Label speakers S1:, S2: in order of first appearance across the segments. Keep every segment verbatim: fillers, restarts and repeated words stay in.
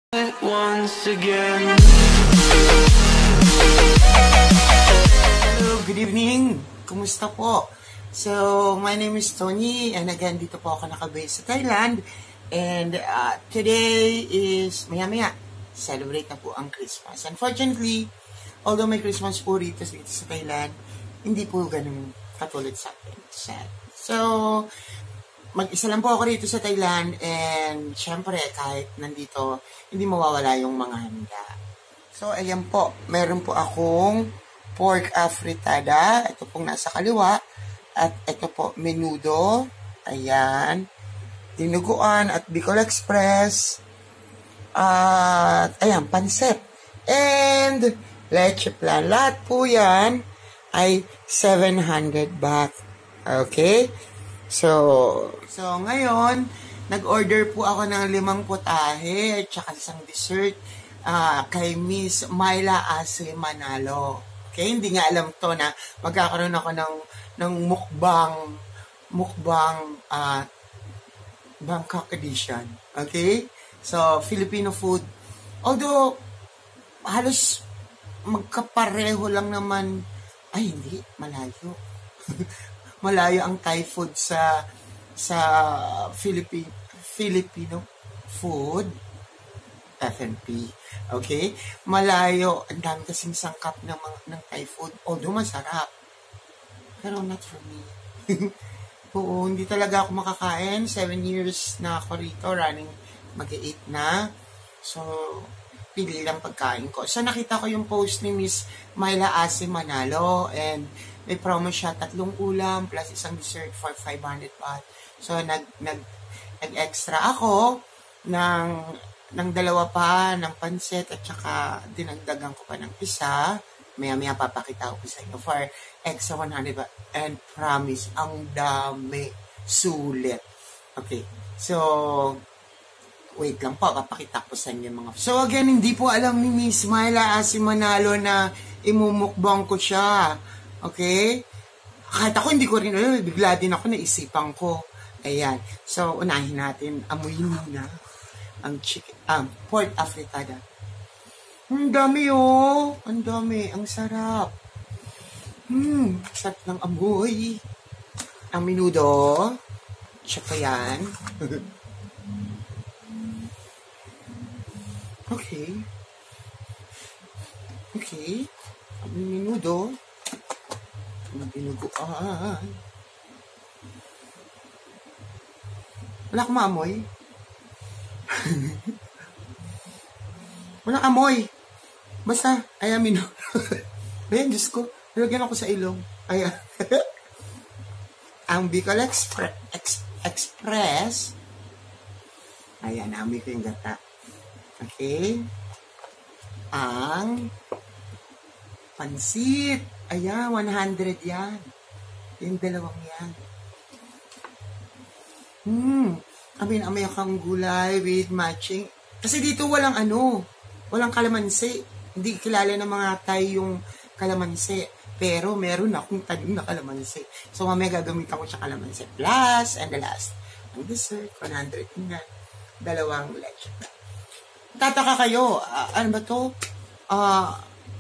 S1: Once again.
S2: Hello, good evening. Kumusta po? So, my name is Tony and again, dito po ako nakabase sa Thailand. And uh, today is maya-maya. Celebrate na po ang Christmas. Unfortunately, although may Christmas po dito, dito sa Thailand, hindi po ganun katulad sa atin. Sad. So, mag-isa lang po ako dito sa Thailand and syempre kahit nandito, hindi mawawala yung mga handa. So, ayan po. Meron po akong pork afritada. Ito pong nasa kaliwa. At ito po, menudo. Ayan. Dinuguan at Bicol Express. At, ayan, pansit. And, leche plan. Lahat po yan ay seven hundred baht. Okay? So, so ngayon, nag-order po ako ng limang putahe at saka isang dessert uh, kay Miss Myla Ase Manalo. Okay, hindi nga alam to na magkakaroon ako ng ng mukbang mukbang uh, Bangkok edition. Okay? So, Filipino food. Although halos magkapareho lang naman, ay hindi, malayo. Malayo ang Thai food sa sa Philippine Filipino food F and P. Okay? Malayo, ang dami kasing sangkap ng mga ng Thai food. Although masarap. Pero not for me. Oo, hindi talaga ako makakain. Seven years na ako rito, running mag-eight na. So, pili lang pagkain ko. So, nakita ko yung post ni Miss Myla Ase Manalo and may promo siya, tatlong ulam plus isang dessert for five hundred baht. So, nag, nag, nag-extra ako ng, ng dalawa pa, ng pansit at saka dinagdagan ko pa ng isa. Maya-maya papakita ko sa inyo for extra one hundred baht. And promise, ang dami, sulit. Okay, so, wait lang po, papakita ko sa inyo mga. So, again, hindi po alam ni Miss Myla Ase Manalo na imumukbang ko siya. Okay? Kahit ako, hindi ko rin, eh, bigla din ako, naisipan ko. Ayan. So, unahin natin, amuyin muna ang chicken, um, pork afritada. Ang dami, oh. Ang dami. Ang sarap. Hmm, sarap ng amoy. Ang menudo. Tsaka yan. Okay. Okay. Ang menudo. Ang dinuguan. Wala akong maamoy. Walang amoy. Basta, ayan, menudo. Ayan, Diyos ko. Nalagyan ako sa ilong. Ayan. Ang Bicol Expre Ex Express. Ayan, naamoy ko yung gata. Okay. Ang pansit. Ayan, one hundred yan. Yung dalawang yan. Hmm. Amin, amay akong gulay with matching. Kasi dito walang ano, walang kalamansi. Hindi kilala ng mga Thai yung kalamansi. Pero meron akong tanim na kalamansi. So, mamaya gagamitan ko siya kalamansi. Plus, and the last, ang dessert, one hundred na. Dalawang leche. Tataka kayo, uh, ano ba to? Ah, uh,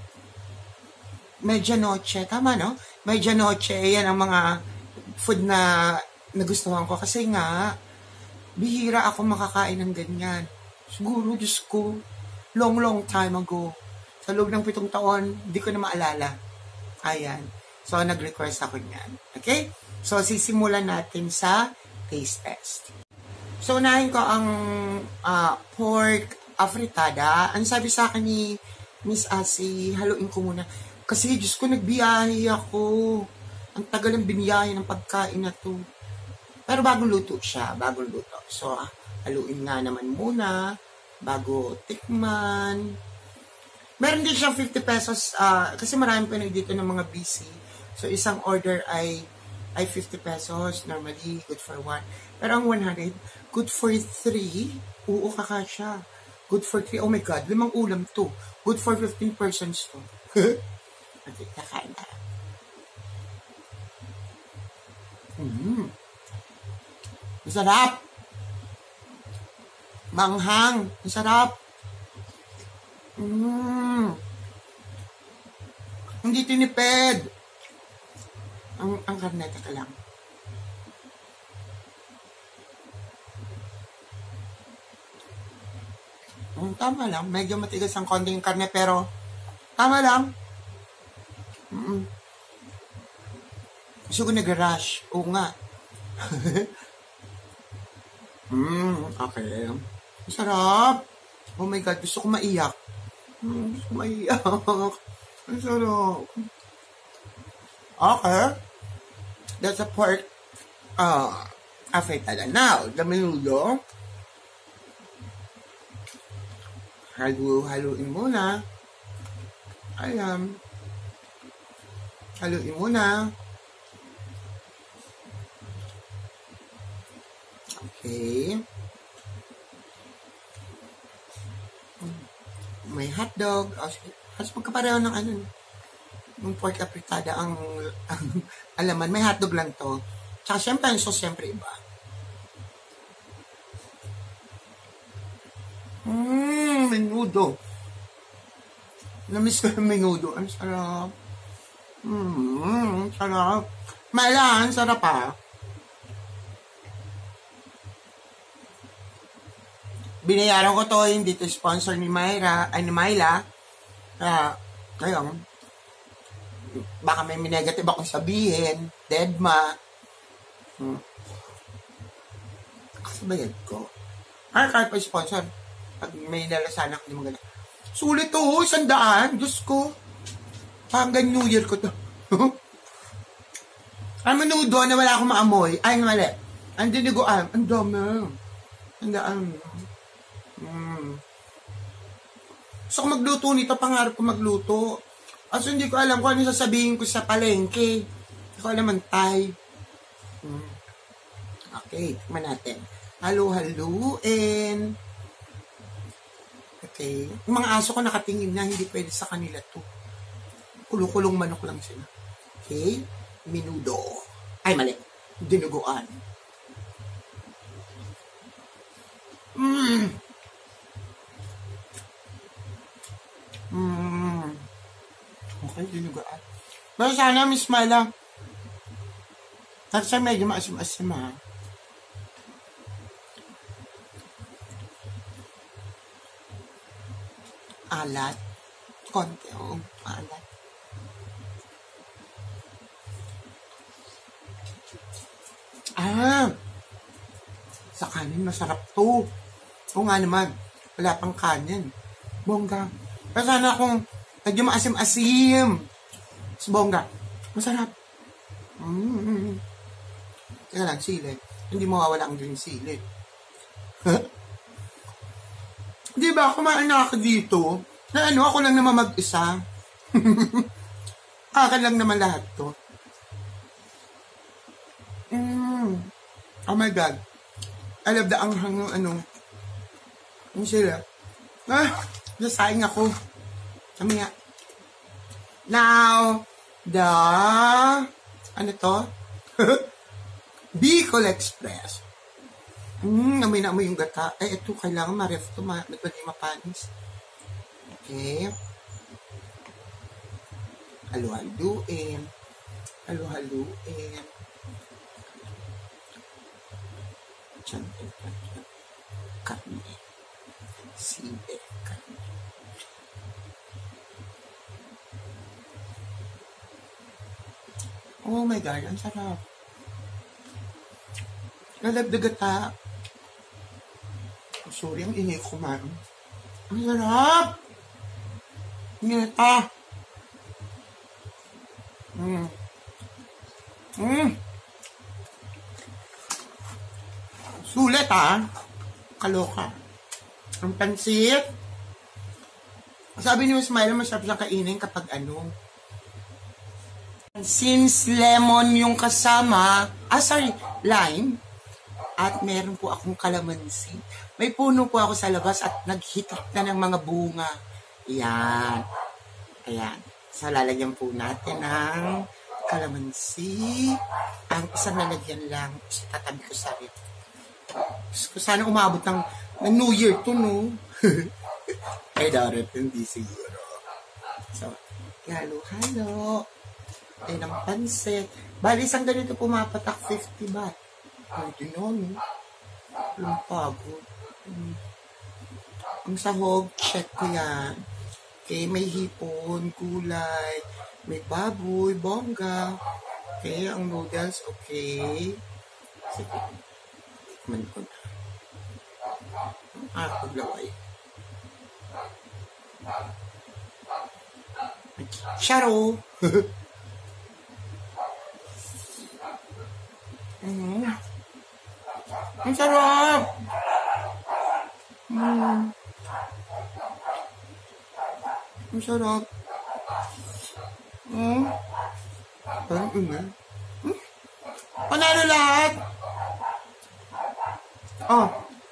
S2: medianoche, tama no? Medianoche, yan ang mga food na nagustuhan ko. Kasi nga, bihira ako makakain ng ganyan. Siguro, Diyos ko, long, long time ago. Sa loob ng pitong taon, hindi ko na maalala. Ayan. So, nag-request ako niyan. Okay? So, sisimulan natin sa taste test. So, unahin ko ang uh, pork afritada. Ang sabi sa akin ni Miss Ase, haluin ko muna. Kasi, Diyos ko, nagbiyahe ako. Ang tagal ng biniyahe ng pagkain na to. Pero bagong luto siya. Bagong luto. So, haluin nga naman muna. Bago tikman. Meron din siyang fifty pesos. Uh, kasi marami pa na dito ng mga busy. So, isang order ay ay fifty pesos. Normally, good for one. Pero ang one hundred, good for three. Oo, kakasya. Good for three. Oh my God, limang ulam to. Good for fifteen persons to. Okay, kakain na. Mm. Masarap. Manghang. Masarap. Mm. Hindi tinipid. Ang, ang karne, teka lang. Mm, tama lang. Medyo matigas ang konting karne, pero tama lang. Mm-mm. Gusto ko nag-rush. Oo nga. mm, okay. Sarap. Oh my God, gusto ko maiyak. Mm, gusto ko maiyak. Ang sarap. Okay. That's a pork uh, afritada. Now, the menudo. Halu-haluin muna. Ayan. Haluin muna. Okay. May hotdog. Halos magkapareho ng ano. Yung pork afritada ang, ang alaman. May hotdog lang to. Tsaka syempre, yung sauce syempre iba. Mmm, menudo. Namiss ko yung menudo. Ang sarap. Mmm, sarap. Mailan, sarap pa. Binayaran ko to, hindi to sponsor ni Myra, ay ni Myla. Kaya, ngayon, baka may negative akong sabihin, deadma. Hmm. Kasabayad ko. Ay, kahit pa sponsor. Pag may lalasan ako, hindi maganda. Sulit to, oh, isang daan. Diyos ko. Hanggang New Year ko to. Ang menudo na wala akong maamoy. Ay, mali. Ang diniguan. Ang dami. Ang daan. Hmm. Gusto ko magluto nito. Pangarap ko magluto. Aso hindi ko alam kung ano sasabihin ko sa palengke. Hindi ko alam ang Thai. Hmm. Okay, tikman natin. Halo-haluin. Okay. Yung mga aso ko nakatingin na, hindi pwede sa kanila to. Kulong-kulong manok lang sila. Okay. Menudo. Ay, mali. Dinuguan. Mmm. Mmm. Okay, dinuguan. Pero sana, Miss Myla, kasi medyo maasim-asim, ha? Alat. Konti, oh. Alat. Ah! Sa kanin, masarap to. O nga naman, wala pang kanin. Bongga. Pero sana kung medyo maasim-asim. Sa bongga. Masarap. Mm-hmm. Teka lang, sili. Hindi mawawala ang green sili. Di ba, kumain na ako dito, na ano, ako lang naman mag-isa. Akin lang naman lahat to. Mm. Oh my God. I love the anghang ng ano. Yung sila. Ah, nasaing ako. Kami nga. Now, the, ano to? Bicol Express. Hmm, amoy na amoy yung gata. Eh, ito, kailangan ma-ref ito. Ma Nagpagay mapanis. Okay. Halo-haluin. Halo-haluin. Diyan, diyan, diyan. Karne. Sili. Karne. Oh my God, ang sarap. Nalagdag gata. Oh, sorry, ang ingay ko, ma'am. Ang sarap! Ngeta! Mm. Mm. Sulit, ha? Kaloka. Ang pansit. Sabi ni Miss Myla, masarap siyang kainin kapag ano. Since lemon yung kasama, ah, sorry, lime. At meron po akong kalamansi. May puno po ako sa labas at naghitik na ng mga bunga. Ayan. Ayan. So, lalagyan po natin ng kalamansi. Ang isang lalagyan lang, tatabi ko sa rin. Gusto ko sana umabot ng, ng New Year to, no? Ay, darat, hindi siguro. So, halo-halo. Ay, ng pansit. Bali, isang ganito pumapatak fifty baht. Ay, dinon. Ang pagod. Hmm. Ang sahog, check ko yan. Okay, may hipon, gulay, may baboy, bongga. Okay, ang noodles, okay. Sige, tikman ko na. Ah, paglaway. Charo! mm. Ang sarap! Mm. Ang sarap. Mm. Parang ina. Hmm? Panalo lahat! Oh.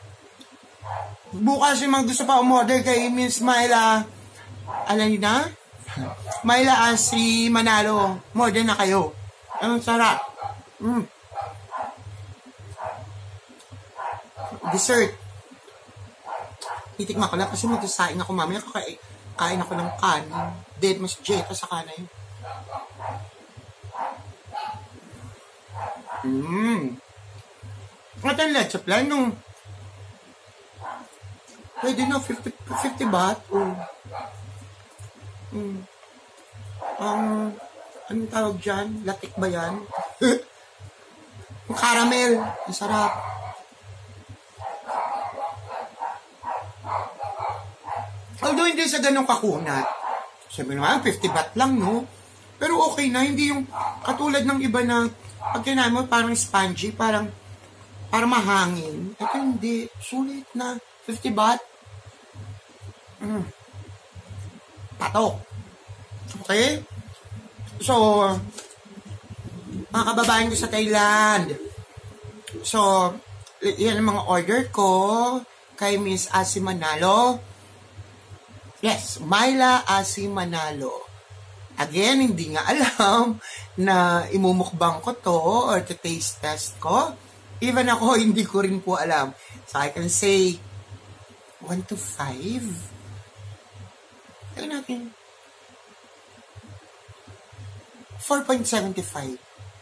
S2: Bukas yung mga gusto pa umorder kay Miss Myla. Alam niyo na? Myla Asri Manalo. Order na kayo. Ang sarap. Mm. Dessert. Titikman ko lang kasi magsasaing ako mamaya. Kakain kain ako ng kanin. Dead mas jeta sa kanin. Mmm. At ang leche plan nung pwede na fifty, fifty baht o mm. Ang anong tawag dyan? Latik ba yan? Ang caramel. Ang sarap. Although hindi sa ganong kakunat. Sabi naman, fifty baht lang, no? Pero okay na, hindi yung katulad ng iba na pag kinain mo parang spongy, parang parang mahangin. Ito hindi. Sulit na. fifty baht. Mm. Patok. Okay? So, mga kababayan ko sa Thailand. So, yan ang mga order ko kay Miss Asi Manalo. Yes, Myla Asi Manalo. Again, hindi nga alam na imumukbang ko to or to taste test ko. Even ako, hindi ko rin po alam. So, I can say one to five. Tayo natin. four point seven five.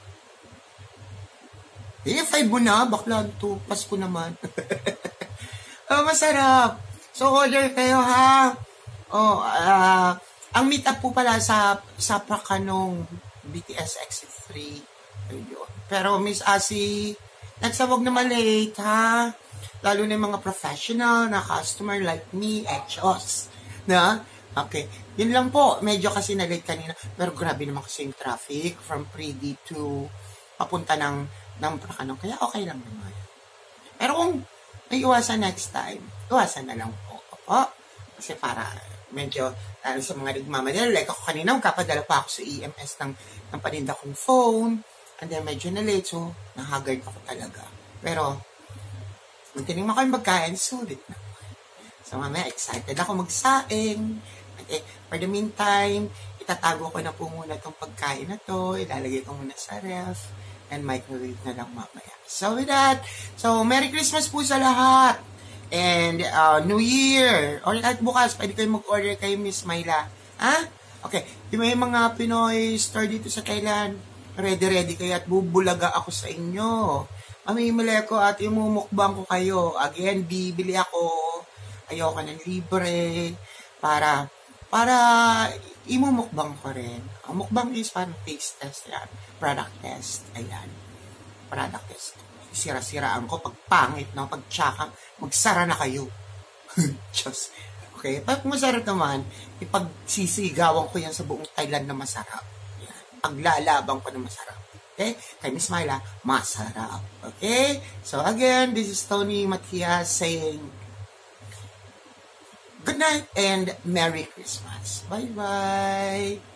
S2: Eh, five mo na. Bakla to. Pasko naman. Oh, masarap. So, order kayo, ha? Oh, ah... Uh, ang meet up po pala sa sa Prakanong B T S Exit three. Ayun. Pero Miss Asi, nagsawag na malate, ha? Lalo na yung mga professional na customer like me, Echos. Na? Okay. Yun lang po. Medyo kasi na-late kanina. Pero grabe naman kasi yung traffic from Pridi to papunta ng, ng Prakanong. Kaya okay lang naman. Pero kung may iwasan next time, iwasan na lang po. Opo. Kasi para medyo, lalo sa mga nagmamadala, like ako kanina, magkapadala pa ako sa E M S ng, ng paninda kong phone, and then medyo na late, so nahagard ako talaga. Pero, kung tinigman ko yung magkain, sulit na. So, mamaya, excited ako magsaing. Okay, for the meantime, itatago ko na po muna itong pagkain na to, ilalagay ko muna sa ref, and microwave na lang mamaya. So, with that, so, Merry Christmas po sa lahat! And uh, New Year. Or kahit bukas, pwede kayo mag-order kay Miss Myla. Ha? Okay. Yung may mga Pinoy store dito sa Thailand, ready-ready kayo at bubulaga ako sa inyo. Mamimili ko at imumukbang ko kayo. Again, bibili ako. Ayoko ng libre. Para, para imumukbang ko rin. Ang mukbang is parang taste test yan. Product test. Ayan. Product test. Sira-siraan ko pag pangit, no? Pag tsaka, magsara na kayo. Just, okay? Pag masarap naman, ipagsisigawan ko yan sa buong Thailand na masarap. Yan. Paglalabang ko na masarap. Okay? Kay Miss Myla, masarap. Okay? So again, this is Tony Matias saying good night and Merry Christmas. Bye-bye!